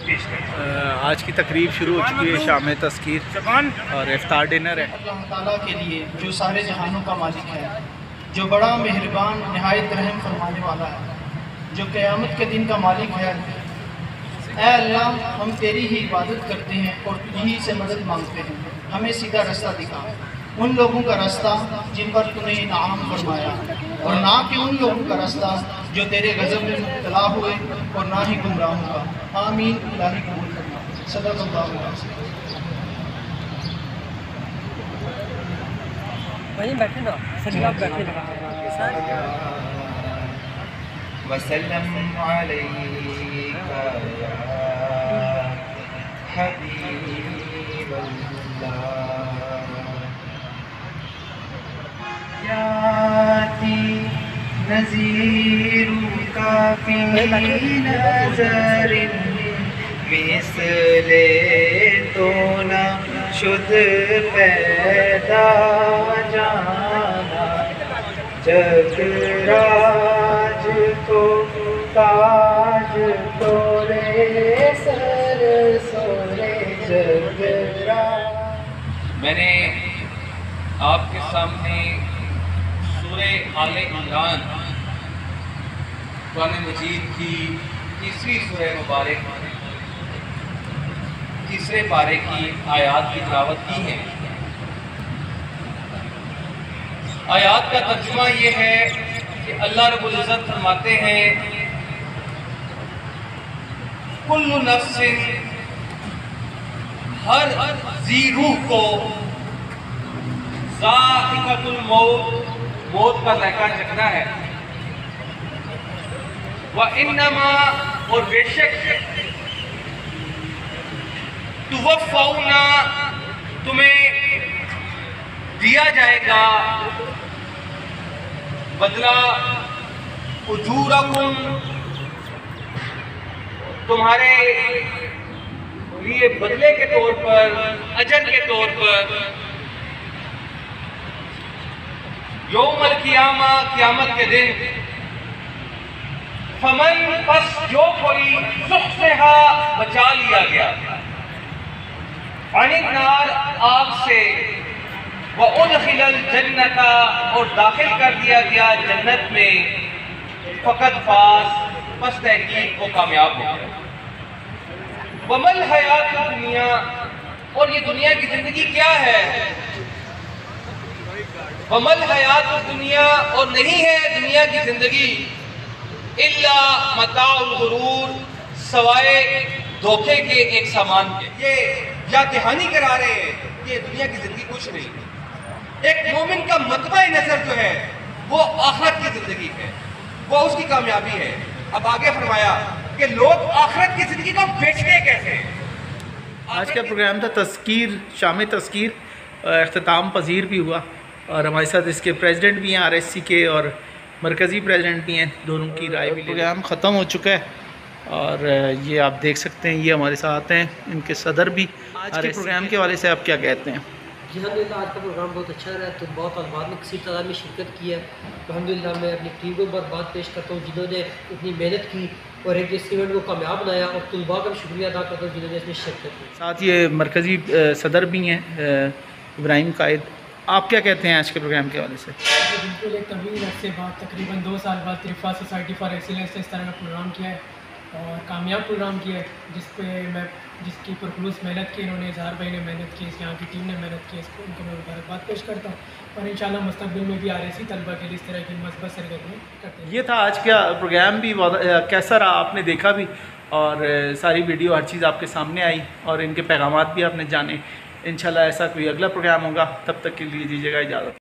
पेश करें। आज की तकरीब शुरू हो चुकी है, शाम तज़कीर और इफ्तार डिनर है। अल्लाह ताला के लिए जो सारे जहानों का मालिक है, जो बड़ा मेहरबान नहायत रहम फरमाने वाला है, जो क़यामत के दिन का मालिक है। ऐ अल्लाह, हम तेरी ही इबादत करते हैं और तुझी से मदद मांगते हैं। हमें सीधा रास्ता दिखा, उन लोगों का रास्ता जिन पर तूने इनाम फरमाया, और ना कि उन लोगों का रास्ता जो तेरे गज़ब में मुब्तला हुए, और ना ही गुमराहों का। आमीन। इलाही कबूल करना। सल्लल्लाहु अलैहि वसल्लम। वहीं बैठे ना, सभी आप बैठे ना। वसल्लम अलैका या हबीबल्लाह याती नज़ीरुका फी नज़रिन मिसले तो ना शुद्ध पैदा जाना जगराज को ताज तोरे सर सोरे जगराज। मैंने आपके सामने सूरे आले इमरान कुरान मजीद की तीसरी सूरह मुबारक तीसरे पारे की आयात की तिलावत की है। आयात का तर्जुमा ये है कि अल्लाह रब्बुल इज़्ज़त फरमाते हैं, कुल्लु नफ्सिन, हर जी रूह को, ज़ाइक़तुल मौत, मौत का ज़ायका चखना है। व इन्नमा, और बेशक, तुवफ़्फ़ौना, तुम्हें दिया जाएगा बदला, उजूरकुम, तुम्हारे लिए बदले के तौर पर, अजर के तौर पर, यौमल क़ियामा, क़यामत के दिन। फमन, बस जो कोई ज़ुहज़िहा, बचा लिया गया, अनिन नार, आग से, व उदखिलल जन्नता, और दाखिल कर दिया गया जन्नत में, फ़क़द फाज़, बस तहकीक वो कामयाब हो गया। वमल हयात दुनिया, और ये दुनिया की जिंदगी क्या है? वमल हयात दुनिया, और नहीं है दुनिया की जिंदगी, इल्ला मताउल गुरूर, सवाए धोखे के एक सामान के। ये या दहानी करा रहे हैं कि दुनिया की जिंदगी कुछ नहीं। एक मोमिन का मतबा नजर जो है वो आखिरत की जिंदगी है, वो उसकी कामयाबी है। अब आगे फरमाया कि लोग आखिरत की जिंदगी को बेचते कैसे। आज का प्रोग्राम था तज़कीर, शाम तज़कीर, अख्ताम पज़ीर भी हुआ और हमारे साथ इसके प्रेसिडेंट भी हैं RSC के, और मरकज़ी प्रेसिडेंट भी हैं, दोनों की राय भी। प्रोग्राम ख़त्म हो चुका है और ये आप देख सकते हैं, ये हमारे साथ हैं इनके सदर भी। आज के प्रोग्राम के हवाले से आप क्या कहते हैं? जी अलहमदिल्ला, आज का प्रोग्राम बहुत अच्छा रहा। तो बहुत तलबात ने किसी तादाद में शिरकत की है। तो अलहमदिल्ला मैं अपनी टीम को बरबाद पेश करता हूँ जिन्होंने इतनी मेहनत की और एक इस इवेंट को कामयाब बनाया, और तलबा का भी शुक्रिया अदा करता हूँ जिन्होंने इसमें शिरकत की। साथ ये मरकज़ी सदर भी हैं इब्राहिम कायद। आप क्या कहते हैं आज के प्रोग्राम के हवाले से? बिल्कुल, एक तवील अरसे बाद, तकरीबन 2 साल बाद त्रिफा सोसाइटी फॉर एक्सीलेंस ने इस तरह का प्रोग्राम किया है और कामयाब प्रोग्राम किया है, जिसकी पुरखलूस मेहनत की इन्होंने, इजहार भाई ने मेहनत की, यहाँ की टीम ने मेहनत की, इसको उनको मैं मुबारकबाद पेश करता हूँ। और इंशाल्लाह मुस्तक़बिल में भी RSC तलबा के लिए इस तरह की मस्बत सरगर्मियाँ करते हैं। ये था आज का प्रोग्राम भी। कैसा रहा आपने देखा भी, और सारी वीडियो हर चीज़ आपके सामने आई और इनके पैगामात भी आपने जाने। इंशाल्लाह ऐसा कोई अगला प्रोग्राम होगा, तब तक के लिए दीजिएगा इजाज़त।